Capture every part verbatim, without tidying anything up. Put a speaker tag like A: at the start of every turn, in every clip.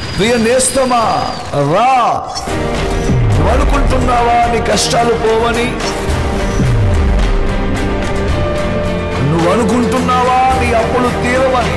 A: ప్రియ నేస్తమా రా. నువ్వు అనుకుంటున్నావా నీ కష్టాలు పోవని? నువ్వు అనుకుంటున్నావా నీ అప్పులు తీరవని?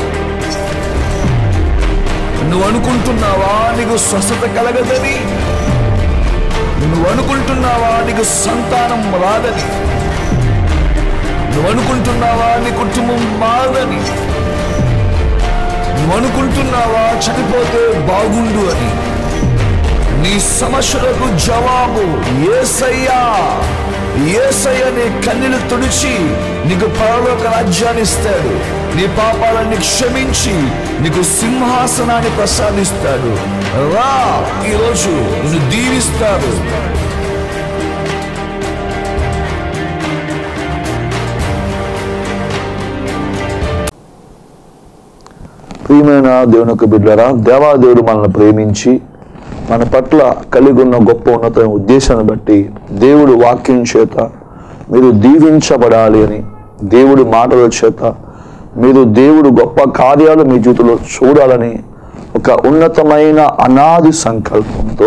A: నువ్వు అనుకుంటున్నావా నీకు స్వస్థత కలగదని? నువ్వు అనుకుంటున్నావా నీకు సంతానం రాదని? నువ్వు అనుకుంటున్నావా నీ కుటుంబం మారదని? నువ్వు అనుకుంటున్నావా చనిపోతే బాగుండు అని? నీ సమస్యలకు జవాబు యేసయ్యా. యేసయ్య నీ కన్నీళ్లు తుడిచి నీకు పరలోక రాజ్యాన్ని ఇస్తాడు. నీ పాపాలన్నీ క్షమించి నీకు సింహాసనాన్ని ప్రసాదిస్తాడు. రా, ఈరోజు నిన్ను దీవిస్తాడు. ప్రియమైన దేవుని యొక్క బిడ్డలారా, దేవాదేవుడు మనల్ని ప్రేమించి మన పట్ల కలిగి ఉన్న గొప్ప ఉన్నత ఉద్దేశాన్ని బట్టి దేవుడు వాక్యం చేత మీరు దీవించబడాలి అని, దేవుడి మాటల చేత మీరు దేవుడు గొప్ప కార్యాలు మీ జీవితంలో చూడాలని ఒక ఉన్నతమైన అనాది సంకల్పంతో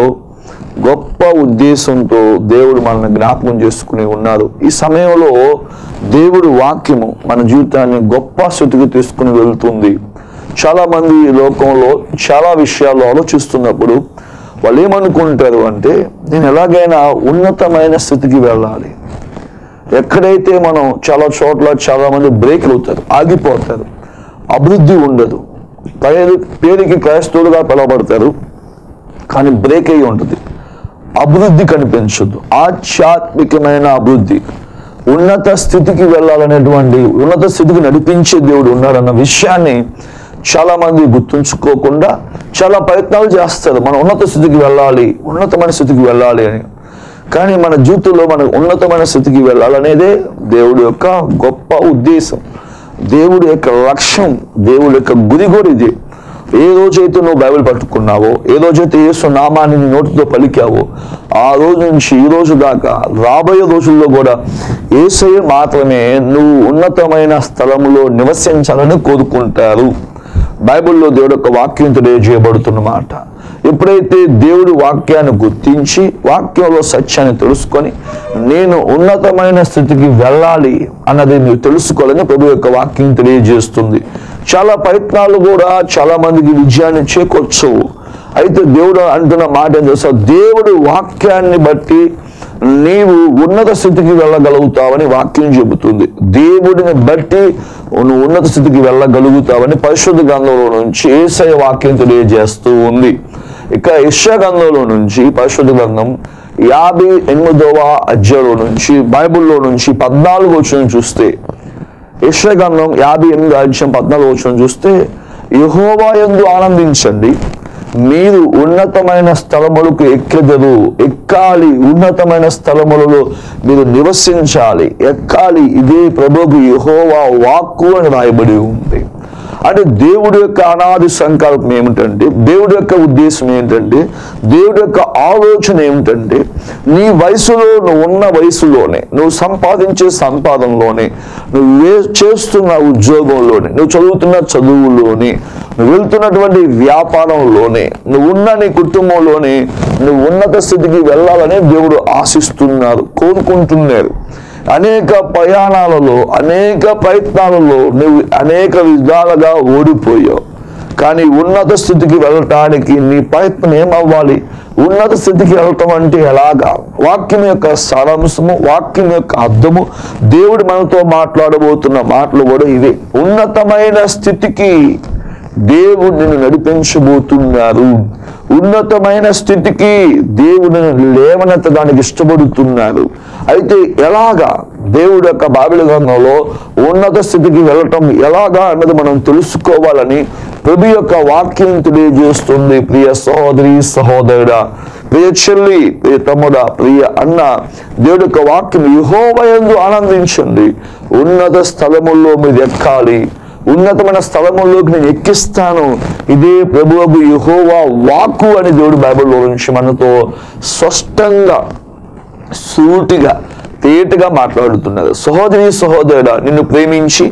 A: గొప్ప ఉద్దేశంతో దేవుడు మనల్ని జ్ఞాపకం చేసుకుని ఉన్నారు. ఈ సమయంలో దేవుడు వాక్యము మన జీవితాన్ని గొప్ప స్థితికి తీసుకుని వెళ్తుంది. చాలా మంది ఈ లోకంలో చాలా విషయాలు ఆలోచిస్తున్నప్పుడు వాళ్ళు ఏమనుకుంటారు అంటే, నేను ఎలాగైనా ఉన్నతమైన స్థితికి వెళ్ళాలి. ఎక్కడైతే మనం చాలా చోట్ల చాలా మంది బ్రేక్ అవుతారు, ఆగిపోతారు, అభివృద్ధి ఉండదు. పేరు పేరుకి క్రైస్తవులుగా పిలవబడతారు, కానీ బ్రేక్ అయ్యి ఉంటుంది, అభివృద్ధి కనిపించదు. ఆధ్యాత్మికమైన అభివృద్ధి, ఉన్నత స్థితికి వెళ్ళాలనేటువంటి ఉన్నత స్థితికి నడిపించే దేవుడు ఉన్నాడన్న విషయాన్ని చాలా మంది గుర్తుంచుకోకుండా చాలా ప్రయత్నాలు చేస్తారు. మనం ఉన్నత స్థితికి వెళ్ళాలి, ఉన్నతమైన స్థితికి వెళ్ళాలి అని. కానీ మన జీవితంలో మనకు ఉన్నతమైన స్థితికి వెళ్ళాలనేదే దేవుడి యొక్క గొప్ప ఉద్దేశం, దేవుడి యొక్క లక్ష్యం, దేవుడి యొక్క గురి కూడా ఇది. ఏ రోజైతే నువ్వు బైబిల్ పట్టుకున్నావో, ఏ రోజైతే యేసు నామాన్ని నీ నోటితో పలికావో, ఆ రోజు నుంచి ఈ రోజు దాకా రాబోయే రోజుల్లో కూడా యేసయ్య మాత్రమే నువ్వు ఉన్నతమైన స్థలములో నివసించాలని కోరుకుంటారు. బైబిల్లో దేవుడు యొక్క వాక్యం తెలియజేయబడుతున్నమాట. ఎప్పుడైతే దేవుడి వాక్యాన్ని గుర్తించి వాక్యంలో సత్యాన్ని తెలుసుకొని నేను ఉన్నతమైన స్థితికి వెళ్ళాలి అన్నది మీరు తెలుసుకోవాలని ప్రభు యొక్క వాక్యం తెలియజేస్తుంది. చాలా ప్రయత్నాలు కూడా చాలా మందికి విజయాన్ని చేకూర్చవు. అయితే దేవుడు అంటున్న మాట ఏం తెలుసా, దేవుడు వాక్యాన్ని బట్టి నీవు ఉన్నత స్థితికి వెళ్ళగలుగుతావని వాక్యం చెబుతుంది. దేవుడిని బట్టి నువ్వు ఉన్నత స్థితికి వెళ్ళగలుగుతావని పరిశుద్ధ గ్రంథంలో నుంచి యేసయ్య వాక్యం తెలియజేస్తూ ఉంది. ఇక యెషయా గ్రంథంలో నుంచి పరిశుద్ధ గ్రంథం యాభై ఎనిమిదవ అధ్యాయంలో నుంచి బైబిల్లో నుంచి పద్నాలుగు వచనం చూస్తే, యెషయా గ్రంథం యాభై ఎనిమిది అధ్యాయం పద్నాలుగు వచనం చూస్తే, యెహోవా యందు ఆనందించండి, మీరు ఉన్నతమైన స్థలములకు ఎక్కెదరు, ఎక్కాలి, ఉన్నతమైన స్థలములలో మీరు నివసించాలి, ఎక్కాలి. ఇదే ప్రభువుకు యెహోవా వాక్కు అని రాయబడి ఉంది. అంటే దేవుడి యొక్క అనాది సంకల్పం ఏమిటంటే, దేవుడి యొక్క ఉద్దేశం ఏంటంటే, దేవుడి యొక్క ఆలోచన ఏమిటంటే, నీ వయసులో నువ్వు ఉన్న వయసులోనే, నువ్వు సంపాదించే సంపాదనలోనే, నువ్వు చేస్తున్న ఉద్యోగంలోనే, నువ్వు చదువుతున్న చదువులోనే, నువ్వు వెళ్తున్నటువంటి వ్యాపారంలోనే, నువ్వు ఉన్న నీ కుటుంబంలోనే నువ్వు ఉన్నత స్థితికి వెళ్ళాలని దేవుడు ఆశిస్తున్నారు, కోరుకుంటున్నారు. అనేక ప్రయాణాలలో, అనేక ప్రయత్నాలలో నువ్వు అనేక విధాలుగా ఓడిపోయావు. కానీ ఉన్నత స్థితికి వెళ్ళటానికి నీ ప్రయత్నం ఏమవ్వాలి? ఉన్నత స్థితికి వెళ్ళటం అంటే ఎలాగా? వాక్యం యొక్క సారాంశము, వాక్యం యొక్క అర్థము, దేవుడు మనతో మాట్లాడబోతున్న మాటలు కూడా ఇవే. ఉన్నతమైన స్థితికి దేవుడు నిన్ను నడిపించబోతున్నారు. ఉన్నతమైన స్థితికి దేవుడిని లేవనెత్తడానికి ఇష్టపడుతున్నారు. అయితే ఎలాగా? దేవుడు యొక్క బైబిల్ గ్రంథంలో ఉన్నత స్థితికి వెళ్ళటం ఎలాగా అన్నది మనం తెలుసుకోవాలని ప్రభు యొక్క వాక్యం తెలియజేస్తుంది. ప్రియ సహోదరి, సహోదరుడా, ప్రియ చెల్లి, ప్రియ తమ్ముడా, ప్రియ అన్న, దేవుడి యొక్క వాక్యం యెహోవా యందు ఆనందించండి, ఉన్నత స్థలముల్లో మీరు ఎక్కాలి, ఉన్నతమైన స్థలముల్లోకి నేను ఎక్కిస్తాను, ఇదే ప్రభువుకు యెహోవా వాక్కు అని దేవుడు బైబిల్లో నుంచి మనతో స్పష్టంగా సూటిగా తేటగా మాట్లాడుతున్నారు. సహోదరి, సహోదరుడా, నిన్ను ప్రేమించి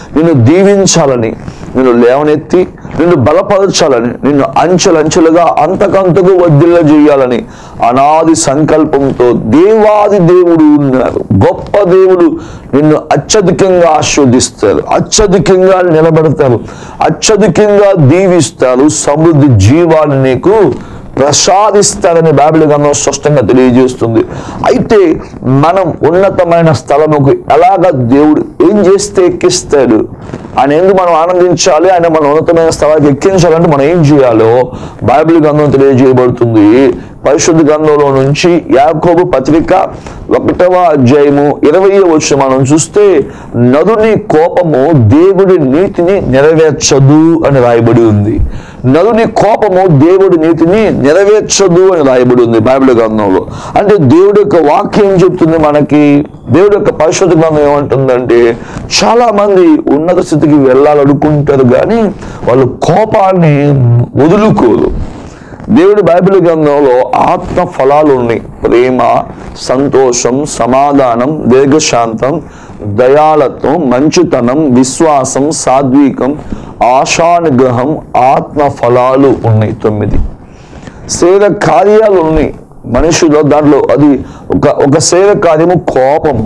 A: నిన్ను దీవించాలని, నిన్ను లేవనెత్తి నిన్ను బలపరచాలని, నిన్ను అంచెలంచెలుగా అంతకంతకు వర్ధిల్ల చేయాలని అనాది సంకల్పంతో దేవాది దేవుడు ఉన్నారు. గొప్ప దేవుడు నిన్ను అత్యధికంగా ఆశీర్వదిస్తారు, అత్యధికంగా నిలబెడతారు, అత్యధికంగా దీవిస్తారు, సమృద్ధి జీవాన్ని నీకు ప్రసాదిస్తారని బైబిల్ గ్రంథం స్పష్టంగా తెలియజేస్తుంది. అయితే మనం ఉన్నతమైన స్థలముకు ఎలాగ దేవుడు ఏం చేస్తే ఎక్కిస్తాడు, ఆయన ఎందుకు మనం ఆనందించాలి, ఆయన మన ఉన్నతమైన స్థలానికి ఎక్కించాలంటే మనం ఏం చేయాలో బైబిల్ గ్రంథం తెలియజేయబడుతుంది. పరిశుద్ధ గ్రంథంలో నుంచి యాకోబు పత్రిక ఒకటవ అధ్యాయము ఇరవై వచనం మనం చూస్తే, నరుని కోపము దేవుడి నీతిని నెరవేర్చదు అని రాయబడి ఉంది. నరుని కోపము దేవుడి నీతిని నెరవేర్చదు అని రాయబడి ఉంది బైబిల్ గ్రంథంలో. అంటే దేవుడి యొక్క వాక్యం చెప్తుంది మనకి, దేవుడి యొక్క పరిశుద్ధ గ్రంథం ఏమంటుందంటే, చాలా మంది ఉన్నత స్థితికి వెళ్ళాలనుకుంటారు కానీ వాళ్ళు కోపాన్ని వదులుకోరు. దేవుడి బైబిల్ గ్రంథంలో ఆత్మ ఫలాలు ఉన్నాయి. ప్రేమ, సంతోషం, సమాధానం, దీర్ఘశాంతం, దయాళత్వం, మంచితనం, విశ్వాసం, సాత్వికం, ఆశానుగ్రహం, ఆత్మ ఫలాలు ఉన్నాయి. తొమ్మిది శరీర కార్యాలు ఉన్నాయి మనుషులో. దాంట్లో అది ఒక ఒక శరీర కార్యము కోపము.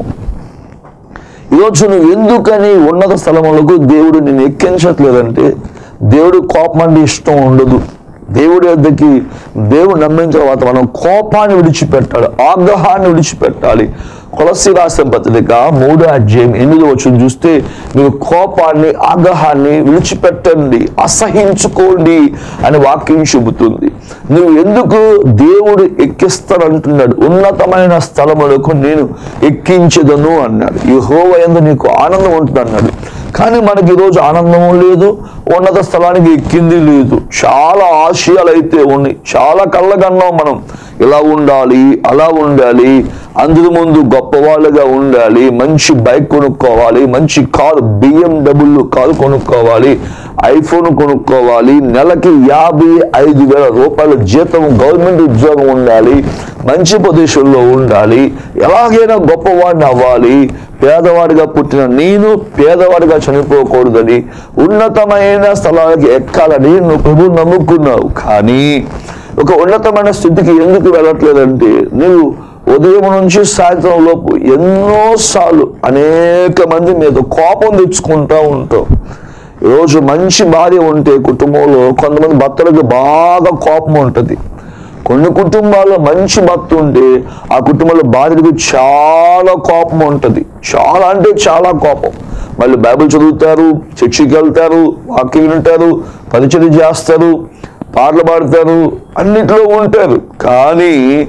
A: ఈరోజు నువ్వు ఎందుకని ఉన్నత స్థలములకు దేవుడు నిన్ను ఎక్కించట్లేదంటే, దేవుడు కోపం అంటే ఇష్టం ఉండదు. దేవుడి వద్దకి దేవుడు నమ్మిన తర్వాత మనం కోపాన్ని విడిచిపెట్టాలి, ఆగ్రహాన్ని విడిచిపెట్టాలి. కొలస్సీ రాసిన పత్రిక మూడో అధ్యాయం ఎనిమిదో వచనం చూస్తే, మీరు కోపాన్ని ఆగ్రహాన్ని విడిచిపెట్టండి, అసహించుకోండి అని వాక్యం చెబుతుంది. నువ్వు ఎందుకు దేవుడు ఎక్కిస్తానంటున్నాడు, ఉన్నతమైన స్థలములకు నేను ఎక్కించదను అన్నాడు. యెహోవా యందు నీకు ఆనందం ఉంటుంది అన్నాడు. కానీ మనకి ఈరోజు ఆనందము లేదు, ఉన్నత స్థలానికి ఎక్కింది లేదు. చాలా ఆశయాలు అయితే ఉన్నాయి, చాలా కళ్ళగన్నాం మనం. ఇలా ఉండాలి, అలా ఉండాలి, అందరి ముందు గొప్పవాళ్ళుగా ఉండాలి, మంచి బైక్ కొనుక్కోవాలి, మంచి కారు బిఎండబ్ల్యూ కారు కొనుక్కోవాలి, ఐఫోన్ కొనుక్కోవాలి, నెలకి యాభై ఐదు వేల రూపాయల జీతం, గవర్నమెంట్ ఉద్యోగం ఉండాలి, మంచి పొజిషన్లో ఉండాలి, ఎలాగైనా గొప్పవాడిని అవ్వాలి, పేదవాడిగా పుట్టిన నేను పేదవాడిగా చనిపోకూడదని, ఉన్నతమైన స్థలానికి ఎక్కాలని నువ్వు ప్రభువు నమ్ముకున్నావు. కానీ ఒక ఉన్నతమైన స్థితికి ఎందుకు వెళ్ళట్లేదంటే, నువ్వు ఉదయం నుంచి సాయంత్రం లోపు ఎన్నోసార్లు అనేక మంది మీద కోపం తెచ్చుకుంటూ ఉంటావు. ఈరోజు మంచి భార్య ఉంటే కుటుంబంలో కొంతమంది భర్తలకు బాగా కోపం ఉంటుంది. కొన్ని కుటుంబాల్లో మంచి భర్త ఉంటే ఆ కుటుంబంలో భార్యకు చాలా కోపం ఉంటుంది, చాలా అంటే చాలా కోపం. మళ్ళీ బైబిల్ చదువుతారు, చర్చికి వెళ్తారు, వాక్యం వింటారు, పరిచర్య చేస్తారు, పాటలు పాడతారు, అన్నిట్లో ఉంటారు. కానీ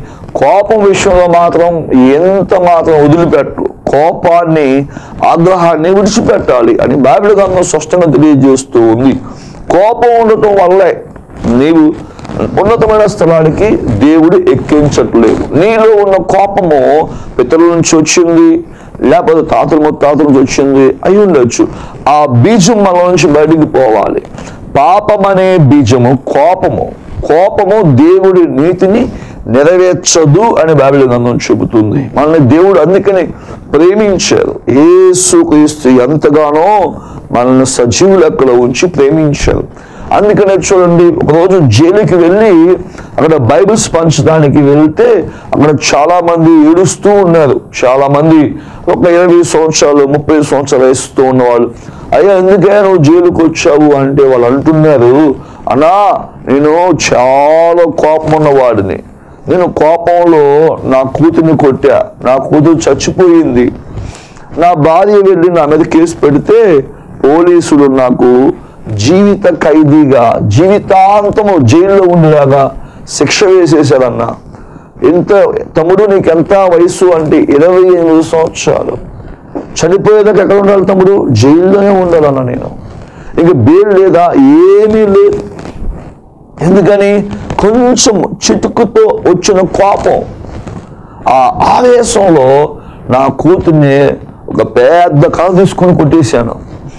A: కోపం విషయంలో మాత్రం ఎంత మాత్రం వదిలిపెట్టు. కోపాన్ని ఆగ్రహాన్ని విడిచిపెట్టాలి అని బైబిల్ గ్రంథం స్పష్టంగా తెలియజేస్తూ ఉంది. కోపం ఉండటం వల్లే నీవు ఉన్నతమైన స్థలానికి దేవుడు ఎక్కించట్లేదు. నీలో ఉన్న కోపము పితరుల నుంచి వచ్చింది, లేకపోతే తాతల ముత్తాతల నుంచి వచ్చింది అయి ఉండొచ్చు. ఆ బీజం మన నుంచి బయటికి పోవాలి. పాపం అనే బీజము కోపము. కోపము దేవుడి నీతిని నెరవేర్చదు అని బైబిల్ గ్రంథం చెబుతుంది. మనల్ని దేవుడు అందుకని ప్రేమించారు. యేసుక్రీస్తు ఎంతగానో మనల్ని సజీవ లెక్కలో ఉంచి ప్రేమించారు. అందుకనే చూడండి, ఒకరోజు జైలుకి వెళ్ళి అక్కడ బైబిల్స్ పంచడానికి వెళ్తే అక్కడ చాలా మంది ఏడుస్తూ ఉన్నారు. చాలా మంది ఒక ఇరవై సంవత్సరాలు ముప్పై సంవత్సరాలు వేస్తూ ఉన్నవాళ్ళు, అయ్యా ఎందుకే నువ్వు జైలుకి వచ్చావు అంటే వాళ్ళు అంటున్నారు, అన్నా నేను చాలా కోపం ఉన్నవాడిని, నేను కోపంలో నా కూతుర్ని కొట్టా, నా కూతురు చచ్చిపోయింది, నా భార్య వెళ్ళి నా మీద కేసు పెడితే పోలీసులు నాకు జీవిత ఖైదీగా జీవితాంతము జైల్లో ఉండేలాగా శిక్ష వేసేశారన్నా. ఎంత తమ్ముడు నీకు ఎంత వయసు అంటే ఇరవై ఎనిమిది సంవత్సరాలు. చనిపోయేదాకా ఎక్కడ ఉండాలి తమ్ముడు? జైల్లోనే ఉండాలన్నా. నేను ఇంక బెయిల్ లేదా, ఏమీ లేదు. ఎందుకని? కొంచెం చిటుకుతో వచ్చిన కోపం, ఆ ఆవేశంలో నా కూతుర్ని ఒక పెద్ద కళ తీసుకొని కొట్టేశాను.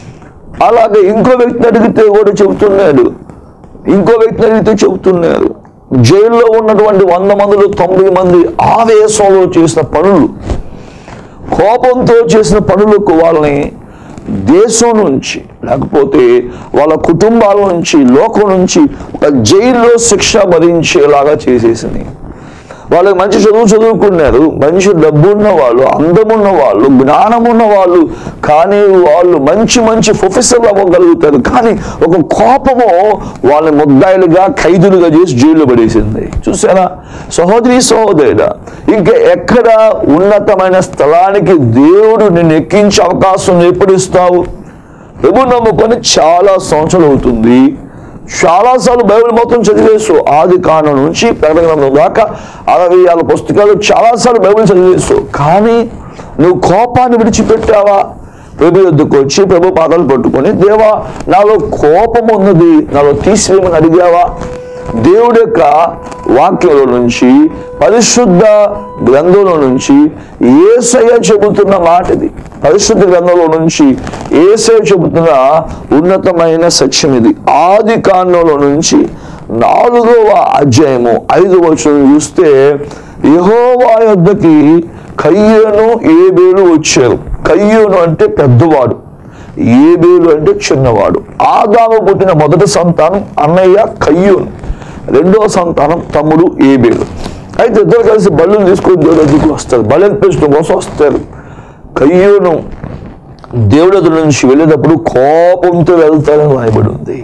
A: అలాగే ఇంకో వ్యక్తిని అడిగితే కూడా చెబుతున్నాడు, ఇంకో వ్యక్తిని అడిగితే చెబుతున్నారు. జైల్లో ఉన్నటువంటి వంద మందిలో తొంభై మంది ఆవేశంలో చేసిన పనులు, కోపంతో చేసిన పనులకు వాళ్ళని దేశం నుంచి, లేకపోతే వాళ్ళ కుటుంబాల నుంచి, లోకం నుంచి ఒక జైల్లో శిక్ష భరించేలాగా చేసేసింది. వాళ్ళకి మంచి చదువు చదువుకున్నారు, మంచి డబ్బు ఉన్న వాళ్ళు, అందమున్న వాళ్ళు, జ్ఞానం ఉన్న వాళ్ళు, కానీ వాళ్ళు మంచి మంచి ప్రొఫెసర్లు అవ్వగలుగుతారు. కానీ ఒక కోపము వాళ్ళని ముద్దాయిలుగా, ఖైదులుగా చేసి జైల్లో పడేసింది. చూసారా సహోదరి సహోదరుడా, ఇంకా ఎక్కడ ఉన్నతమైన స్థలానికి దేవుడు నిన్ను ఎక్కించే అవకాశం ఎప్పుడు ఇస్తావు? ప్రభు నమ్ముకొని చాలా సంవత్సరాలు అవుతుంది, చాలాసార్లు బైబిల్ మొత్తం చదివేసు, ఆది కాండం నుంచి ప్రకటన గ్రంథం దాకా అరవై ఆరు పుస్తకాలు చాలాసార్లు బైబిల్ చదివేసు. కానీ నువ్వు కోపాన్ని విడిచిపెట్టావా? ప్రభు యొద్దకు వచ్చి ప్రభు పాదాలు పట్టుకొని, దేవా నాలో కోపం ఉన్నది, నాలో తీసివేయమని అడిగావా? దేవుడి యొక్క వాక్యంలో నుంచి, పరిశుద్ధ గ్రంథంలో నుంచి యేసయ్య చెబుతున్న మాట ఇది. పరిశుద్ధ గ్రంథంలో నుంచి యేసయ్య చెబుతున్న ఉన్నతమైన సత్యం ఇది. ఆది కాండంలో నుంచి నాలుగవ అధ్యాయము ఐదవ వచనం చూస్తే, యెహోవా యొద్దకి కయ్యూను ఏబేలు వచ్చారు. కయ్యూను అంటే పెద్దవాడు, ఏబేలు అంటే చిన్నవాడు. ఆదాము పుట్టిన మొదటి సంతానం అన్నయ్య కయ్యూను, రెండవ సంతానం తమ్ముడు ఏబేలు. అయితే ఇద్దరు కలిసి బళ్ళు తీసుకొని దేవుడి దగ్గరికి వస్తారు, బలి అర్పించడం కోసం వస్తారు. కయ్యూను దేవుడి దగ్గర నుంచి వెళ్ళేటప్పుడు కోపంతో వెళ్తాడని రాయబడి ఉంది.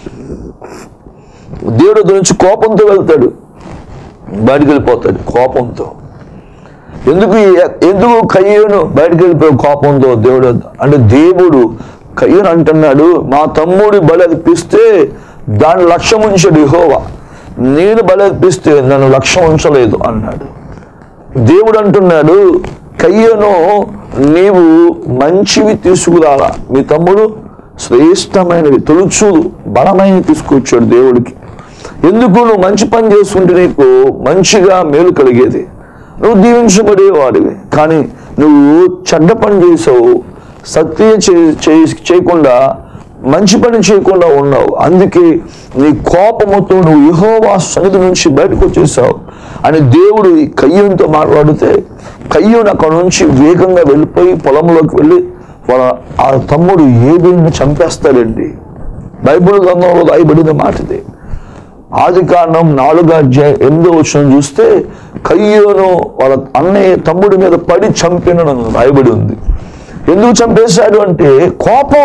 A: దేవుడి దగ్గర నుంచి కోపంతో వెళ్తాడు, బయటికి వెళ్ళిపోతాడు కోపంతో. ఎందుకు ఎందుకు కయ్యూను బయటికి వెళ్ళిపోయాడు కోపంతో దేవుడు అంటే? దేవుడు కయ్యూను అంటున్నాడు, మా తమ్ముడి బలి అర్పిస్తే దాని లక్ష్యం ఉంచాడు యెహోవా, నేను బలి అర్పిస్తే నన్ను లక్ష్యం ఉంచలేదు అన్నాడు. దేవుడు అంటున్నాడు, కయ్యూను నీవు మంచివి తీసుకురాలా, మీ తమ్ముడు శ్రేష్టమైనవి, తొలుచూలు బలమైనవి తీసుకొచ్చాడు దేవుడికి. ఎందుకు? నువ్వు మంచి పని చేసుకుంటే నీకు మంచిగా మేలు కలిగేది, నువ్వు దీవించబడేవాడివి. కానీ నువ్వు చెడ్డ పని చేసావు, సత్య చేయకుండా మంచి పని చేయకుండా ఉన్నావు. అందుకే నీ కోపముతో నువ్వు యెహోవా సన్నిధి నుంచి బయటకు వచ్చేసావు అని దేవుడు ఈ కయ్యూనుతో మాట్లాడితే, కయ్యూను అక్కడ నుంచి వేగంగా వెళ్ళిపోయి పొలంలోకి వెళ్ళి వాళ్ళ ఆ తమ్ముడు ఏబేలుని చంపేస్తాడండి. బైబిల్ గ్రంథంలో రాయబడిన మాట ఇది. ఆది కాండం నాలుగో అధ్యాయం ఎనిమిదో వచనం చూస్తే, కయ్యూను వాళ్ళ అన్నయ్య తమ్ముడి మీద పడి చంపినను రాయబడి ఉంది. ఎందుకు చంపేశాడు అంటే కోపం.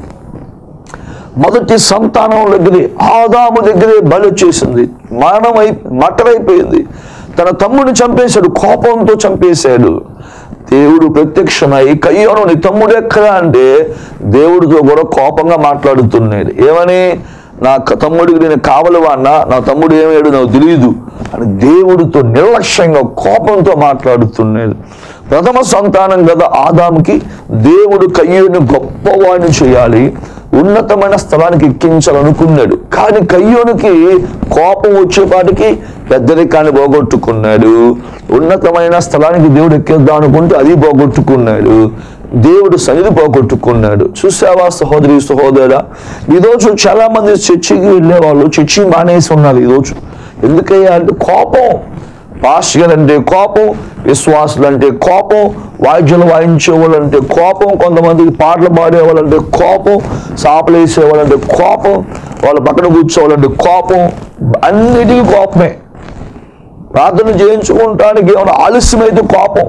A: మొదటి సంతానం దగ్గరే, ఆదాము దగ్గరే బలి వచ్చేసింది, మరణం అయి మట్టరైపోయింది. తన తమ్ముడిని చంపేశాడు, కోపంతో చంపేశాడు. దేవుడు ప్రత్యక్షమై, కయ్యూను నీ తమ్ముడు ఎక్కడా అంటే దేవుడితో కూడా కోపంగా మాట్లాడుతున్నాడు. ఏమని? నా తమ్ముడికి నేను కావలవాడినా, నా తమ్ముడు ఏమయ్యాడు నాకు తెలియదు అని దేవుడితో నిర్లక్ష్యంగా కోపంతో మాట్లాడుతున్నాడు. ప్రథమ సంతానం కదా ఆదాముకి, దేవుడు కయ్యూను గొప్పవాడిని చేయాలి, ఉన్నతమైన స్థలానికి ఎక్కించాలనుకున్నాడు. కానీ కయ్యూనుకి కోపం వచ్చేపాటికి పెద్దరికాన్ని పోగొట్టుకున్నాడు. ఉన్నతమైన స్థలానికి దేవుడు ఎక్కిద్దాం అనుకుంటే అది పోగొట్టుకున్నాడు, దేవుడు సన్నిధి పోగొట్టుకున్నాడు. చూసావా సహోదరి సహోదరుడా, ఈరోజు చాలా మంది చర్చికి వెళ్ళే వాళ్ళు చర్చి మానేసి ఉన్నారు ఈరోజు. ఎందుకయ్యా అంటే కోపం. పాస్టర్ అంటే కోపం, విశ్వాసులు అంటే కోపం, వాయిద్యాలు వాయించే వాళ్ళంటే కోపం, కొంతమందికి పాటలు పాడేవాళ్ళంటే కోపం, సాపలు వేసేవాళ్ళంటే కోపం, వాళ్ళ పక్కన కూర్చోవాలంటే కోపం, అన్నిటికీ కోపమే. ప్రార్థన చేయించుకుంటానికి ఏమైనా ఆలస్యమైతే కోపం.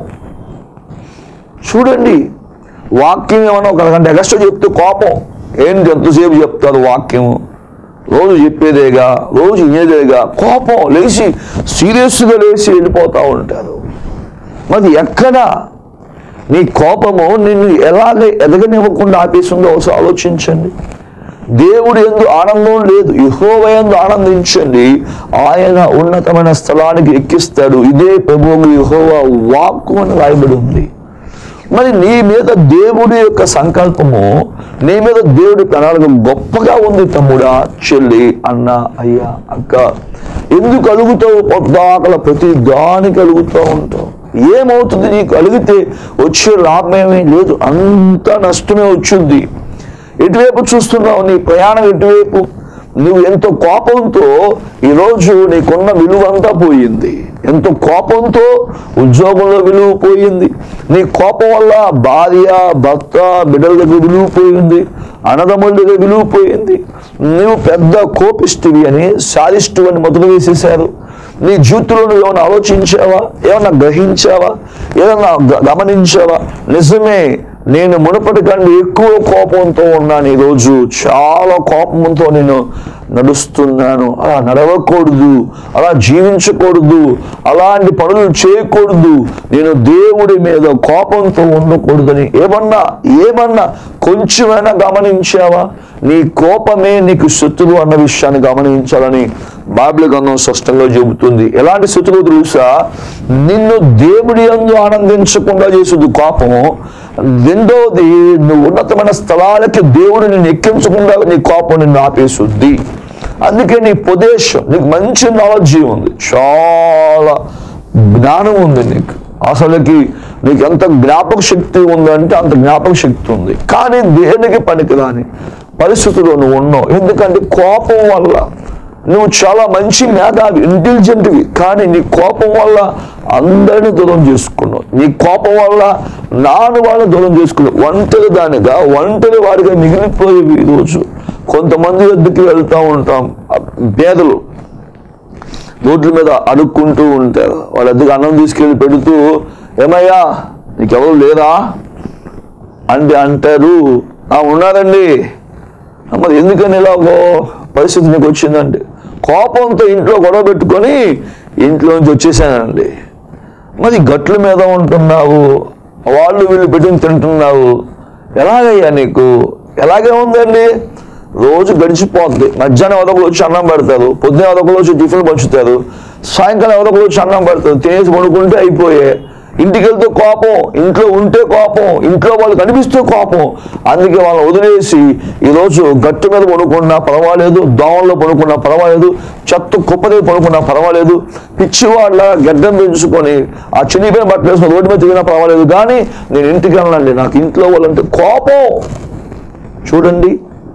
A: చూడండి, వాక్యం ఏమైనా ఒక గంట ఎగస్ట్రా చెప్తే కోపం. ఏంటి ఎంతసేపు చెప్తారు వాక్యం? రోజు చెప్పేదేగా, రోజు వినేదేగా. కోపం లేచి సీరియస్గా లేచి వెళ్ళిపోతూ ఉంటారు. మరి ఎక్కడ నీ కోపము నిన్ను ఎలాగ ఎదగనివ్వకుండా ఆపేసిందో ఒకసారి ఆలోచించండి. దేవుడు యందు ఆనందం లేదు, యెహోవా యందు ఆనందించండి, ఆయన ఉన్నతమైన స్థలానికి ఎక్కిస్తాడు. ఇదే ప్రభువు యెహోవా వాక్కు అని రాయబడి ఉంది. మరి నీ మీద దేవుడి యొక్క సంకల్పము, నీ మీద దేవుడి ప్రణాళిక గొప్పగా ఉంది తమ్ముడా, చెల్లి, అన్న, అయ్యా, అక్క. ఎందుకు అలుగుతావు? పొద్దాకల ప్రతి దానికి అలుగుతూ ఉంటావు. ఏమవుతుంది? నీకు అలిగితే వచ్చే లాభమేమీ లేదు, అంతా నష్టమే వచ్చింది. ఎటువైపు చూస్తున్నావు? నీ ప్రయాణం ఎటువైపు? నువ్వు ఎంతో కోపంతో ఈరోజు నీకున్న విలువ అంతా పోయింది. ఎంతో కోపంతో ఉద్యోగంలో విలువ పోయింది. నీ కోపం వల్ల భార్య, భర్త, బిడ్డల దగ్గర విలువ పోయింది, అన్నదమ్ముల దగ్గర విలువ పోయింది. నువ్వు పెద్ద కోపిష్టివి అని, శారిష్టు అని మొదలు వేసేశారు. నీ జీవితంలో నువ్వు ఏమైనా ఆలోచించావా? ఏమన్నా గ్రహించావా? ఏమన్నా గమనించావా? నిజమే, నేను మునుపటి కంటే ఎక్కువ కోపంతో ఉన్నాను. ఈరోజు చాలా కోపంతో నేను నడుస్తున్నాను. అలా నడవకూడదు, అలా జీవించకూడదు, అలాంటి పనులు చేయకూడదు. నేను దేవుడి మీద కోపంతో ఉండకూడదని ఏమన్నా ఏమన్నా కొంచెమైనా గమనించావా? నీ కోపమే నీకు శత్రువు అన్న విషయాన్ని గమనించాలని బైబిల్ గ్రంథం స్పష్టంగా చెబుతుంది. ఎలాంటి శత్రువు తెలుసా? నిన్ను దేవుడి యందు ఆనందించకుండా చేసేది కోపము. రెండోది, నువ్వు ఉన్నతమైన స్థలాలకి దేవుడు నిన్ను ఎక్కించకుండా నీ కోపం నిన్ను ఆపేసుద్ది. అందుకే నీ ఉపదేశం, నీకు మంచి నాలెడ్జ్ ఉంది, చాలా జ్ఞానం ఉంది నీకు. అసలుకి నీకు ఎంత జ్ఞాపక శక్తి ఉందంటే అంత జ్ఞాపక శక్తి ఉంది. కానీ దేనికి పనికిరాని పరిస్థితుల్లో నువ్వు ఉన్నావు. ఎందుకంటే కోపం వల్ల నువ్వు చాలా మంచి మేధావి, ఇంటెలిజెంట్వి, కానీ నీ కోపం వల్ల అందరినీ దూరం చేసుకున్నావు. నీ కోపం వల్ల నాను వాళ్ళని దూరం చేసుకున్నావు. ఒంటరి దానిగా, ఒంటరి వాడిగా మిగిలిపోయేవి. ఈరోజు కొంతమంది వద్దకి వెళ్తూ ఉంటాం, పేదలు రోడ్ల మీద అడుక్కుంటూ ఉంటారు. వాళ్ళ వద్దకు అన్నం తీసుకెళ్ళి పెడుతూ, ఏమయ్యా నీకెవరు లేరా అంటే అంటారు, ఉన్నారండి. మరి ఎందుకని ఇలాగో పరిస్థితి నీకు వచ్చిందంటే, కోపంతో ఇంట్లో గొడవ పెట్టుకొని ఇంట్లో నుంచి వచ్చేసానండి. మరి గట్ల మీద ఉంటున్నావు, వాళ్ళు వీళ్ళు పెట్టుకుని తింటున్నావు, ఎలాగయ్యా నీకు? ఎలాగే ఉందండి? రోజు గడిచిపోద్ది. మధ్యాహ్నం ఎవరొకరు వచ్చి అన్నం పెడతారు, పొద్దున ఎవరొకరు వచ్చి టిఫిన్ పంచుతారు, సాయంకాలం ఎవరొకరు వచ్చి అన్నం పెడతారు, తినేసి పడుకుంటే అయిపోయే. ఇంటికి వెళ్తే కోపం, ఇంట్లో ఉంటే కోపం, ఇంట్లో వాళ్ళు కనిపిస్తే కోపం. అందుకే వాళ్ళని వదిలేసి ఈరోజు గట్టు మీద పడుకున్నా పర్వాలేదు, దోమల్లో పడుకున్నా పర్వాలేదు, చెత్త కుప్పదే పడుకున్నా పర్వాలేదు, పిచ్చివాళ్ళ గడ్డం పెంచుకొని ఆ చినిపోయిన బట్టలు వేసుకొని రోడ్డు మీద తిరిగినా పర్వాలేదు, కానీ నేను ఇంటికి వెళ్ళండి, నాకు ఇంట్లో వాళ్ళంటే కోపం. చూడండి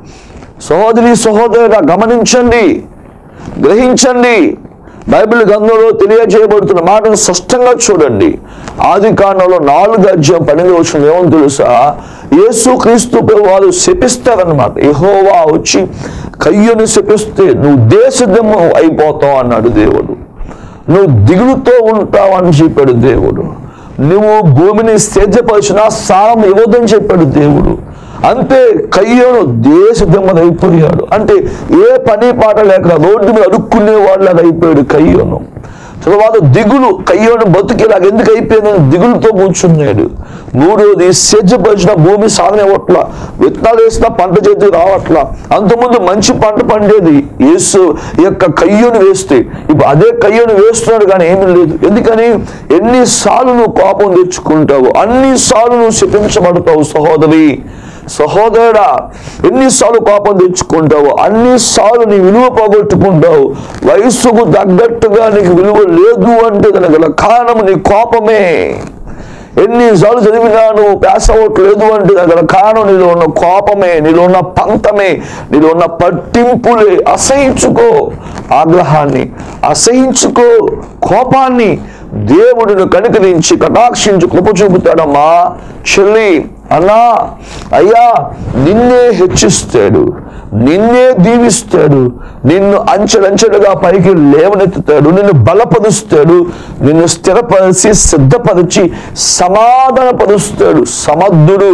A: సహోదరి సహోదరుడా, గమనించండి, గ్రహించండి. బైబిల్ గ్రంథంలో తెలియజేయబడుతున్న మాటను స్పష్టంగా చూడండి. ఆది కాండంలో నాలుగు అధ్యాయం పన్నెండు వచనం ఏమని తెలుసా? యేసు క్రీస్తు వారు శపిస్తారన్నమాట. యెహోవా వచ్చి కయ్యూని శపిస్తే నువ్వు దేశదమ్ము అయిపోతావు అన్నాడు దేవుడు. నువ్వు దిగులుతో ఉంటావు అని చెప్పాడు దేవుడు. నువ్వు భూమిని సేద్యపరిచినా సారం ఇవ్వదని చెప్పాడు దేవుడు. అంతే, కయ్యోను దేశదిమ్మది అయిపోయాడు. అంటే ఏ పని పాట లేక రోడ్డు మీద అడుక్కునే వాళ్ళగా అయిపోయాడు కయ్యోను. తర్వాత దిగులు, కయ్యోను బతుకేలాగా ఎందుకు అయిపోయిందని దిగులుతో కూర్చున్నాడు. మూడోది, సేద్యపరిచిన భూమి సాధన ఇవ్వట్ల, విత్తనాలు వేసినా పంట చేతికి రావట్లా. అంతకుముందు మంచి పంట పండేది యేసు యొక్క కయ్యోను వేస్తే, ఇప్పుడు అదే కయ్యోను వేస్తున్నాడు కానీ ఏమీ లేదు. ఎందుకని? ఎన్నిసార్లు నువ్వు కోపం తెచ్చుకుంటావు, అన్నిసార్లు నువ్వు శపించబడతావు. సహోదరి సహోదరుడా, ఎన్నిసార్లు కోపం తెచ్చుకుంటావు, అన్నిసార్లు నీ విలువ పోగొట్టుకుంటావు. వయస్సుకు తగ్గట్టుగా నీకు విలువ లేదు అంటే దానికి గల కారణం నీ కోపమే. ఎన్నిసార్లు చదివినా నువ్వు పాస్ అవ్వట్లేదు అంటే దానికి గల కారణం నీలో ఉన్న కోపమే, నీలో ఉన్న పంతమే, నీలో ఉన్న పట్టింపులే. అసహించుకో ఆగ్రహాన్ని, అసహించుకో కోపాన్ని. దేవుడిని కనికరించి కటాక్షించి కృప చూపుతాడమ్మా. చెల్లి, అన్నా, అయ్యా, నిన్నే హెచ్చిస్తాడు, నిన్నే దీవిస్తాడు, నిన్ను అంచెలంచెలుగా పైకి లేవనెత్తుతాడు, నిన్ను బలపరుస్తాడు, నిన్ను స్థిరపరిచి సిద్ధపరిచి సమాధానపరుస్తాడు. సమర్థుడు,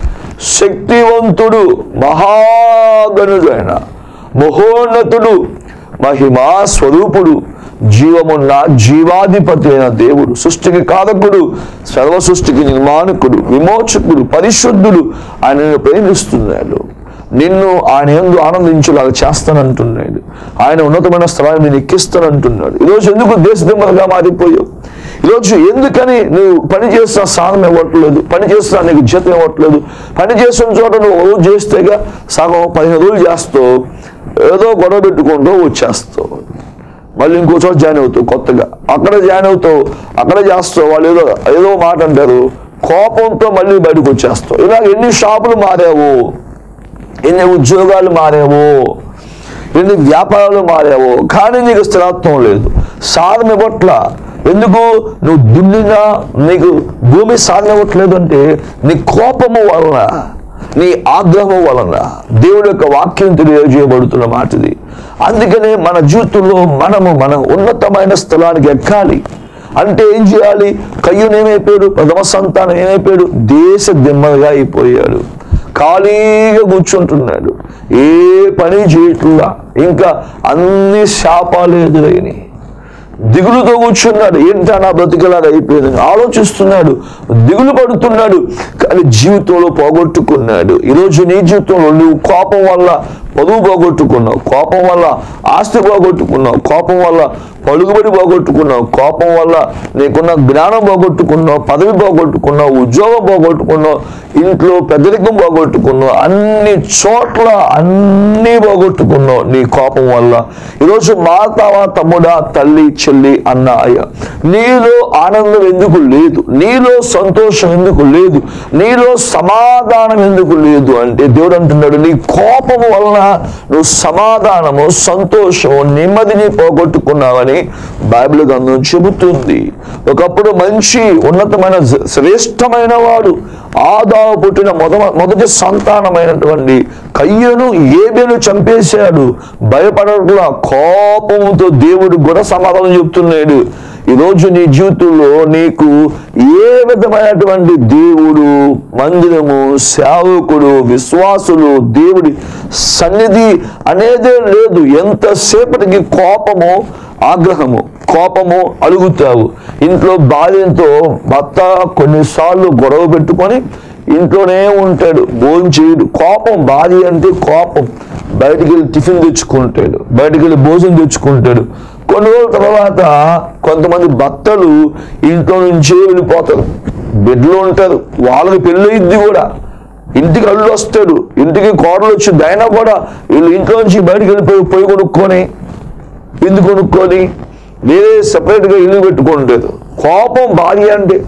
A: శక్తివంతుడు, మహాగణుడైన మహోన్నతుడు, మహిమా స్వరూపుడు, జీవమున్న జీవాధిపతి అయిన దేవుడు, సృష్టికి కారకుడు, సర్వ సృష్టికి నిర్మాణకుడు, విమోచకుడు, పరిశుద్ధుడు ఆయనను ప్రేమిస్తున్నాడు. నిన్ను ఆయన యందు ఆనందించేలాగా చేస్తానంటున్నాడు. ఆయన ఉన్నతమైన స్థలాన్ని నేను ఎక్కిస్తానంటున్నాడు. ఈరోజు ఎందుకు దేశదిమ్మగా మారిపోయావు? ఈరోజు ఎందుకని నువ్వు పని చేస్తున్న సాధన ఇవ్వట్లేదు, పని చేస్తున్నా నీకు జీతం ఇవ్వట్లేదు? పని చేస్తున్న చోట నువ్వు రోజు చేస్తేగా సగం పదిహేను రోజులు చేస్తావు, ఏదో గొడవ పెట్టుకుంటూ వచ్చేస్తావు. మళ్ళీ ఇంకో చోట జాయిన్ అవుతావు, కొత్తగా అక్కడ జాయిన్ అవుతావు, అక్కడ చేస్తావు, వాళ్ళు ఏదో ఏదో మాట అంటారు, కోపంతో మళ్ళీ బయటకు వచ్చేస్తావు. ఇలాగ ఎన్ని షాపులు మారావు, ఎన్ని ఉద్యోగాలు మారావు, ఎన్ని వ్యాపారాలు మారావు, కానీ నీకు స్థిరత్వం లేదు. సాధన ఇవ్వట్ల, ఎందుకు నువ్వు దున్నినా నీకు భూమి సాగవట్లేదు అంటే నీ కోపము వలన, నీ ఆగ్రహం వలన. దేవుడి యొక్క వాక్యం తెలియజేయబడుతున్న మాటది. అందుకనే మన జీవితంలో మనము మన ఉన్నతమైన స్థలానికి ఎక్కాలి అంటే ఏం చేయాలి? కయ్యూను ఏమైపోయాడు? ప్రథమ సంతానం ఏమైపోయాడు? దేశ దిమ్మగా అయిపోయాడు. ఖాళీగా కూర్చుంటున్నాడు, ఏ పని చేయట్లా. ఇంకా అన్ని శాపాలు ఎదురైనాయి. దిగులుతో కూర్చున్నాడు. ఏంటా నా బ్రతికలాగా అయిపోయిందని ఆలోచిస్తున్నాడు, దిగులు పడుతున్నాడు. కానీ జీవితంలో పోగొట్టుకున్నాడు. ఈరోజు నీ జీవితంలో నువ్వు కోపం వల్ల పదువు పోగొట్టుకున్నావు, కోపం వల్ల ఆస్తి పోగొట్టుకున్నావు, కోపం వల్ల పలుకుబడి పోగొట్టుకున్నావు, కోపం వల్ల నీకున్న జ్ఞానం పోగొట్టుకున్నావు, పదవి పోగొట్టుకున్నావు, ఉద్యోగం పోగొట్టుకున్నావు, ఇంట్లో పెద్దరికం పోగొట్టుకున్నావు, అన్ని చోట్ల అన్నీ పోగొట్టుకున్నావు నీ కోపం వల్ల. ఈరోజు మాతావా, తమ్ముడా, తల్లి, చెల్లి, అన్న, అయ్య, నీలో ఆనందం ఎందుకు లేదు? నీలో సంతోషం ఎందుకు లేదు? నీలో సమాధానం ఎందుకు లేదు అంటే దేవుడు అంటున్నాడు, నీ కోపము వలన నువ్వు సమాధానము, సంతోషము, నెమ్మదిని పోగొట్టుకున్నావని బైబిల్ గ్రంథం చెబుతుంది. ఒకప్పుడు మంచి ఉన్నతమైన శ్రేష్టమైన వాడు ఆదాము పుట్టిన మొద మొదటి సంతానమైనటువంటి కయ్యూను ఏబేలు చంపేశాడు. భయపడట్లా, కోపంతో దేవుడు కూడా సమాధానం చెప్తున్నాడు. ఈరోజు నీ జీవితంలో నీకు ఏ విధమైనటువంటి దేవుడు, మందిరము, సేవకుడు, విశ్వాసులు, దేవుడి సన్నిధి అనేదే లేదు. ఎంతసేపటికి కోపము, ఆగ్రహము, కోపము అలుగుతావు. ఇంట్లో భార్యతో భర్త కొన్నిసార్లు గొడవ పెట్టుకొని ఇంట్లోనే ఉంటాడు, భోజనం చేయడు. కోపం, భార్య అంటే కోపం. బయటికి వెళ్ళి టిఫిన్ తెచ్చుకుంటాడు, బయటికి వెళ్ళి భోజనం తెచ్చుకుంటాడు. కొన్ని రోజుల తర్వాత కొంతమంది భర్తలు ఇంట్లో నుంచే వెళ్ళిపోతారు, బిడ్డలు ఉంటారు, వాళ్ళకి పెళ్ళి అయింది కూడా, ఇంటికి అల్లుడు వస్తాడు, ఇంటికి కోడలు వచ్చింది, అయినా కూడా వీళ్ళు ఇంట్లో నుంచి బయటికి వెళ్ళిపోయి పొయ్యి కొనుక్కొని, బిందు కొనుక్కొని వేరే సపరేట్గా ఇల్లు పెట్టుకుంటారు. కోపం భార్య అంటే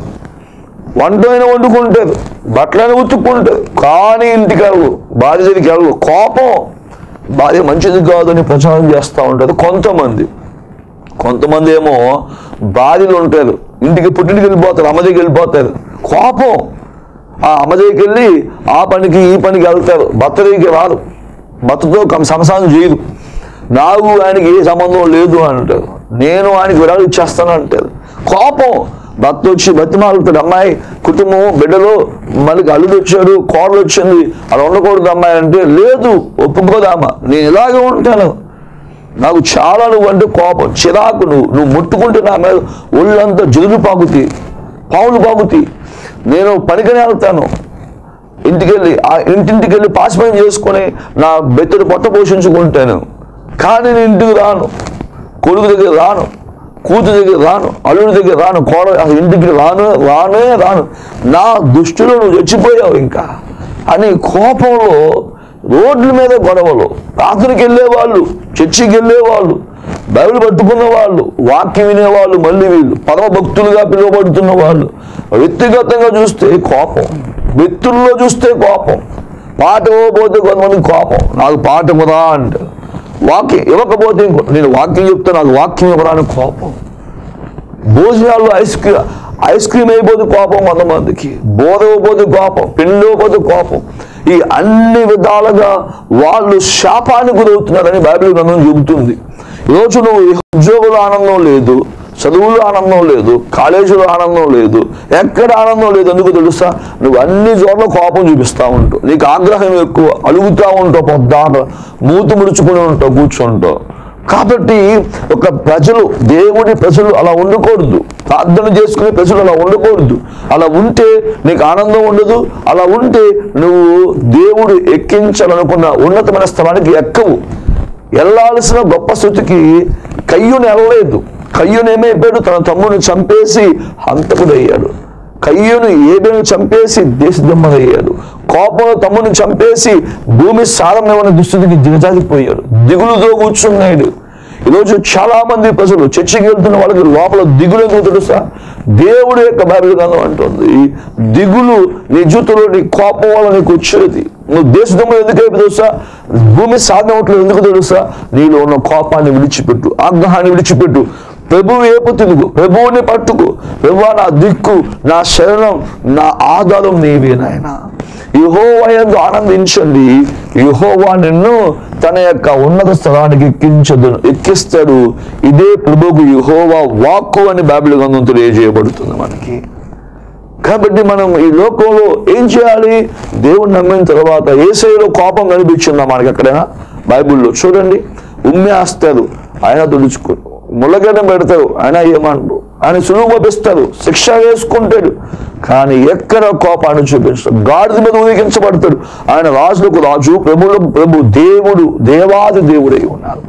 A: వంట అయినా వండుకుంటారు, బట్టలైనా ఉతుక్కుంటారు, కానీ ఇంటికి వెళ్ళవు, భార్య దగ్గరికి వెళ్ళవు. కోపం, భార్య మంచిది కాదని ప్రచారం చేస్తూ ఉంటారు కొంతమంది. కొంతమంది ఏమో భార్యలు ఉంటారు, ఇంటికి పుట్టింటికి వెళ్ళిపోతారు, అమ్మ దగ్గరికి వెళ్ళిపోతారు. కోపం, ఆ అమ్మ దగ్గరికి వెళ్ళి ఆ పనికి ఈ పనికి వెళ్తారు, భర్త దగ్గరికి రారు, భర్తతో సంసారం చేయదు. నాకు ఆయనకి ఏ సంబంధం లేదు అంటారు, నేను ఆయనకి విడాలు ఇచ్చేస్తాను అంటారు. కోపం, భర్త వచ్చి బతిమాలుతాడు, అమ్మాయి కుటుంబం, బిడ్డలు, మళ్ళీ అల్లుడు వచ్చాడు, కోడలు వచ్చింది, అలా ఉండకూడదు అమ్మాయి అంటే, లేదు, ఒప్పుకోదామా, నేను ఇలాగే ఉంటాను, నాకు చాలా నువ్వు అంటే కోపం, చిరాకు. నువ్వు నువ్వు ముట్టుకుంటే నా మీద ఒళ్ళంతా జుదురు పాకుతాయి, పావులు పాకుతాయి. నేను పనికనే వెళ్తాను, ఇంటికి వెళ్ళి ఆ ఇంటింటికి వెళ్ళి పాసిపని చేసుకొని నా బెత్తడి పొట్ట పోషించుకుంటాను, కానీ నేను ఇంటికి రాను, కొడుకు దగ్గర రాను, కూతురు దగ్గర రాను, అల్లుడి దగ్గర రాను, కోడ ఇంటికి రాను రానే రాను, నా దృష్టిలో నువ్వు చచ్చిపోయావు ఇంకా అని కోపంలో రోడ్ల మీద గొడవలు. ప్రార్థనకి వెళ్ళేవాళ్ళు, చర్చికి వెళ్ళేవాళ్ళు, బైబిల్ పట్టుకున్న వాళ్ళు, వాక్యం వినేవాళ్ళు, మళ్ళీ వీళ్ళు పరమ భక్తులుగా పిలువబడుతున్న వాళ్ళు. వ్యక్తిగతంగా చూస్తే కోపం, వ్యక్తుల్లో చూస్తే కోపం, పాట ఇవ్వకపోతే కొంతమంది కోపం, నాకు పాట ఇవ్వరా అంటే, వాక్యం ఇవ్వకపోతే నేను వాక్యం చెప్తే నాకు వాక్యం ఇవ్వరా అని కోపం. భోజనాల్లో ఐస్ క్రీమ్ ఐస్ క్రీమ్ అయిపోతే కోపం కొంతమందికి, బోధ ఇవ్వకపోతే కోపం, పిండి ఇవ్వకపోతే కోపం. ఈ అన్ని విధాలుగా వాళ్ళు శాపానికి గురవుతున్నారని బైబిల్ గ్రంథం చెబుతుంది. ఈరోజు నువ్వు ఉద్యోగుల ఆనందం లేదు, చదువులో ఆనందం లేదు, కాలేజీలో ఆనందం లేదు, ఎక్కడ ఆనందం లేదు. ఎందుకు తెలుసా? నువ్వు అన్ని చోట్ల కోపం చూపిస్తూ ఉంటావు, నీకు ఆగ్రహం ఎక్కువ, అలుగుతూ ఉంటావు, పొద్దాక మూతి ముడుచుకుని ఉంటావు, కూర్చుంటావు. కాబట్టి ఒక ప్రజలు, దేవుడి ప్రజలు అలా ఉండకూడదు, ప్రార్థన చేసుకునే ప్రజలు అలా ఉండకూడదు. అలా ఉంటే నీకు ఆనందం ఉండదు, అలా ఉంటే నువ్వు దేవుడు ఎక్కించాలనుకున్న ఉన్నతమైన స్థలానికి ఎక్కవు. వెళ్ళాల్సిన గొప్ప స్థితికి కయ్యూను వెళ్ళలేదు. కయ్యూను ఏమైపోయాడు? తన తమ్ముడిని చంపేసి హంతకుడయ్యాడు. కయ్యూను ఏబేలును చంపేసి దేశదిమ్మయ్యాడు. కోపంలో తమ్ముడిని చంపేసి భూమి సారమేమన్న దుస్థితికి దిగజారిపోయాడు, దిగులుతో కూర్చున్నాడు. ఈరోజు చాలా మంది ప్రజలు చర్చికి వెళ్తున్న వాళ్ళకి లోపల దిగులు ఎందుకు తెలుసా? దేవుడి యొక్క బైబిల్ గ్రంథం అంటుంది, దిగులు నీ జీవితంలో నీ కోపం వల్ల నీకు వచ్చేది. నువ్వు దేశంలో ఎందుకైపు తెలుసా? భూమి సాధన అవట్లేదు ఎందుకు తెలుసా? నీలో ఉన్న కోపాన్ని విడిచిపెట్టు, ఆగ్రహాన్ని విడిచిపెట్టు, ప్రభు వైపు తిరుగు, ప్రభువుని పట్టుకు. ప్రభువా నా దిక్కు, నా శరణం, నా ఆధారం నీవే నాయనా. యెహోవా యందు ఆనందించండి, యెహోవా నిన్ను తన యొక్క ఉన్నత స్థలానికి ఎక్కించదు ఎక్కిస్తాడు. ఇదే ప్రభువుకు యెహోవా వాక్కు అని బైబిల్ గ్రంథం తెలియజేయబడుతుంది మనకి. కాబట్టి మనం ఈ లోకంలో ఏం చేయాలి? దేవుని నమ్మిన తర్వాత యేసయ్యలో కోపం కనిపించిందా మనకి ఎక్కడైనా? బైబిల్లో చూడండి. ఉమ్మేస్తారు, ఆయన తుడుచుకో. ముళ్ళగడ్డం పెడతారు, ఆయన ఏమంటారు? ఆయన సులువు పంపిస్తారు, శిక్ష వేసుకుంటాడు. కానీ ఎక్కడ కోపాన్ని చూపిస్తాడు? గాడిద మీద ఊరేగించబడతాడు. ఆయన రాజులకు రాజు, ప్రభువులకు ప్రభు, దేవుడు దేవాది దేవుడై ఉన్నారు.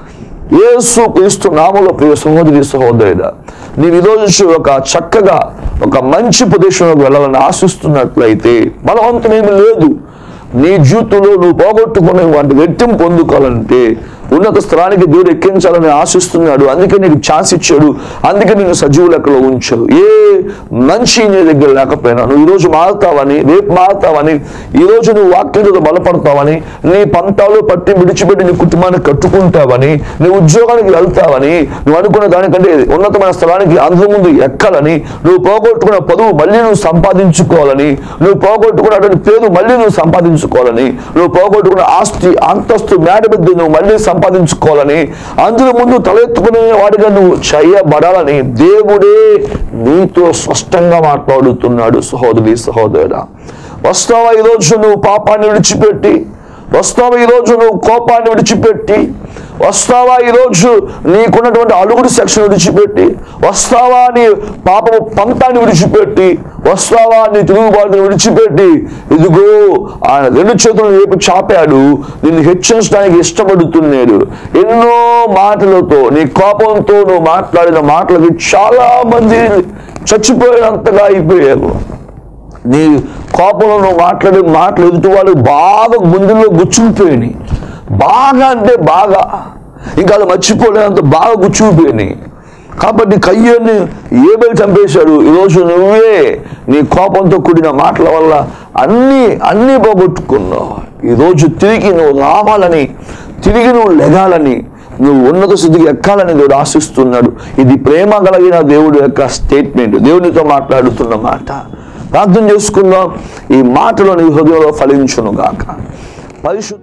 A: యేసు క్రీస్తు నామములో ప్రియ సహోదరి సహోదరుడా, నీవు ఈరోజు ఒక చక్కగా ఒక మంచి ప్రదేశంలోకి వెళ్ళాలని ఆశిస్తున్నట్లయితే, బలవంతమేమి లేదు. నీ జీవితంలో నువ్వు పోగొట్టుకునే వాటి రెట్టింపు పొందుకోవాలంటే ఉన్నత స్థలానికి దేవుడు ఎక్కించాలని ఆశిస్తున్నాడు. అందుకే నీకు ఛాన్స్ ఇచ్చాడు, అందుకే నేను సజీవ లెక్కలో ఉంచాడు. ఏ మంచి నీ దగ్గర లేకపోయినా నువ్వు ఈరోజు మారుతావని, రేపు మారుతావని, ఈరోజు నువ్వు వాక్యంతో బలపడతావని, నీ పంతాలు పట్టి విడిచిపెట్టి నీ కుటుంబాన్ని కట్టుకుంటావని, నీ ఉద్యోగానికి వెళ్తావని, నువ్వు అనుకున్న దానికంటే ఉన్నతమైన స్థలానికి అందరి ముందు ఎక్కాలని, నువ్వు పోగొట్టుకున్న పదవు మళ్ళీ నువ్వు సంపాదించుకోవాలని, నువ్వు పోగొట్టుకున్నటువంటి పేరు మళ్ళీ నువ్వు సంపాదించుకోవాలని, నువ్వు పోగొట్టుకున్న ఆస్తి అంతస్తు మేడ మీద నువ్వు మళ్ళీ సంపాదించుకోవాలని, అందులో ముందు తలెత్తుకునే వాడిగా నువ్వు చేయబడాలని దేవుడే నీతో స్పష్టంగా మాట్లాడుతున్నాడు. సహోదరి సహోదరుడా, వస్తావా ఈరోజు నువ్వు పాపాన్ని విడిచిపెట్టి? వస్తావా ఈరోజు నువ్వు కోపాన్ని విడిచిపెట్టి? వస్తావా ఈరోజు నీకున్నటువంటి అలుగుడు సెక్షన్ విడిచిపెట్టి? వస్తావా నీ పాపము పంతాన్ని విడిచిపెట్టి? వస్తావా నీ తిరుగుబాటును విడిచిపెట్టి? ఇదిగో ఆయన రెండు చేతులు వైపు చాపాడు, నిన్ను హెచ్చరించడానికి ఇష్టపడుతున్నాడు. ఎన్నో మాటలతో, నీ కోపంతో నువ్వు మాట్లాడిన మాటలకి చాలా మంది చచ్చిపోయినంతగా అయిపోయారు. నీ కోపంలో నువ్వు మాట్లాడే మాటలు ఎదుటి వాళ్ళు బాగా గుండెల్లో గుచ్చుకుపోయినాయి. బాగా అంటే బాగా, ఇంకా వాళ్ళు మర్చిపోలేనంత బాగా గుచ్చుకుపోయినాయి. కాబట్టి కయ్యని ఏబేలు చంపేశాడు. ఈరోజు నువ్వే నీ కోపంతో కూడిన మాటల వల్ల అన్నీ అన్నీ పోగొట్టుకున్నావు. ఈరోజు తిరిగి నువ్వు రావాలని, తిరిగి నువ్వు లెగాలని, నువ్వు ఉన్నత స్థితికి ఎక్కాలని దేవుడు ఆశిస్తున్నాడు. ఇది ప్రేమ కలిగిన దేవుడు యొక్క స్టేట్మెంట్, దేవునితో మాట్లాడుతున్న మాట. ప్రార్థన చేసుకుందాం. ఈ మాటలో నీ హృదయంలో ఫలించును గాక. పరిశుద్ధ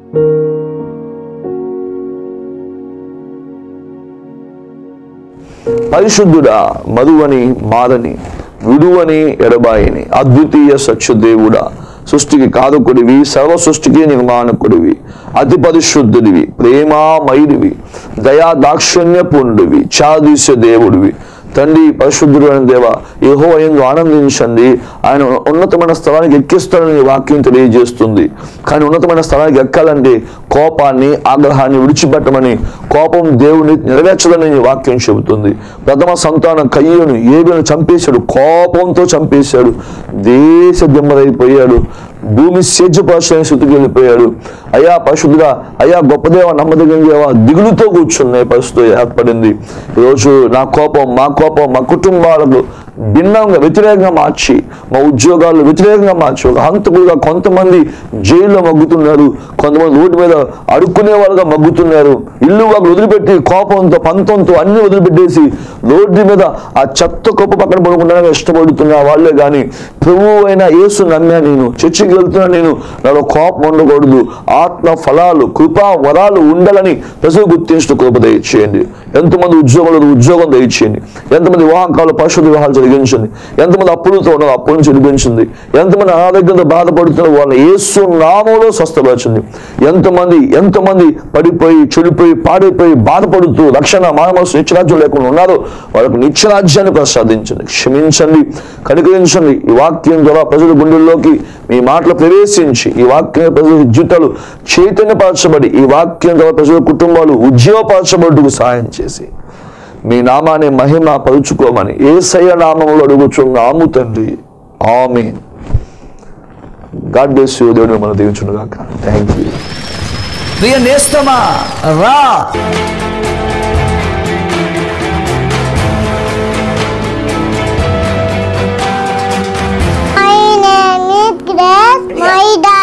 A: పరిశుద్ధుడా, మరువని మారని, విడువని ఎడబాయిని, అద్వితీయ సత్యదేవుడా, సృష్టికి కారకుడివి, సర్వ సృష్టికి నిర్మాణకుడివి, అతి పరిశుద్ధుడివి, ప్రేమామయుడివి, దయా దాక్షిణ్యపూర్ణుడివి, చాదీస్య దేవుడివి, తండ్రి పరిశుద్ధుడైన దేవ, యెహోవా యందు ఆనందించండి. ఆయన ఉన్నతమైన స్థలానికి ఎక్కిస్తాడని వాక్యం తెలియజేస్తుంది. కానీ ఉన్నతమైన స్థలానికి ఎక్కాలంటే కోపాన్ని, ఆగ్రహాన్ని విడిచిపెట్టమని, కోపం దేవుని నెరవేర్చదని వాక్యం చెబుతుంది. ప్రథమ సంతానం కయ్యను ఏబేలును చంపేశాడు, కోపంతో చంపేశాడు. దేశ దిమ్మరైపోయాడు, భూమి సేద్యపరచని స్థితికి వెళ్ళిపోయాడు. అయ్యా పరిశుద్ధుడా, అయ్యా గొప్ప దేవ, నమ్మదగిన దేవ, దిగులుతో కూర్చున్న పరిస్థితి ఏర్పడింది. ఈరోజు నా కోపం, మా కోపం మా కుటుంబాలకు భిన్నంగా వ్యతిరేకంగా మార్చి, మా ఉద్యోగాలు వ్యతిరేకంగా మార్చి, ఒక హంతకులుగా కొంతమంది జైల్లో మగ్గుతున్నారు, కొంతమంది రోడ్డు మీద అడుక్కునే వాళ్ళుగా మగ్గుతున్నారు. ఇల్లు వాళ్ళు వదిలిపెట్టి కోపంతో పంతంతో అన్ని వదిలిపెట్టేసి రోడ్డు మీద ఆ చెత్త కుప్ప పక్కన పడుకుంటానికి ఇష్టపడుతున్న వాళ్ళే. కానీ ప్రభువు అయిన యేసు నమ్మా నేను, చర్చికి వెళ్తున్నా నేను, నాలో కోపం ఉండకూడదు, ఆత్మ ఫలాలు కృపా వరాలు ఉండాలని ప్రజలు గుర్తించడం కృప దయచేయండి. ఎంతమంది ఉద్యోగులు ఉద్యోగం దయచేయండి. ఎంతమంది వివాహకాలు పరిశుద్ధ వివాహాలు జరిగించండి. ఎంతమంది అప్పులతో ఉన్నారు అప్పుల నుంచి విడిపించండి. ఎంతమంది అనారోగ్యంతో బాధపడుతున్న వాళ్ళని యేసు నామములో స్వస్థపరచండి. ఎంతమంది ఎంతమంది పడిపోయి చెడిపోయి పాడైపోయి బాధపడుతూ రక్షణ మానవ నిత్యరాజ్యం లేకుండా ఉన్నారో వాళ్ళకు నిత్యరాజ్యాన్ని ప్రసాదించండి. క్షమించండి, కనికరించండి. ఈ వాక్యం ద్వారా ప్రజల గుండెల్లోకి మీ మాటలు ప్రవేశించి, ఈ వాక్యం ప్రజల జీవితాలు చైతన్యపరచబడి, ఈ వాక్యం ద్వారా ప్రజల కుటుంబాలు ఉద్యోగపరచబడుటకు సహాయం చేసి మీ నామాన్ని మహిమ పరుచుకోమని యేసయ్య నామములో అడుగుచున్నాము తండ్రి, ఆమేన్. God bless you. దేవుడు మిమ్మల్ని దీవించును గాక. Thank you.
B: ప్రియ నేస్తమా రా,
C: My name is Grace. My dad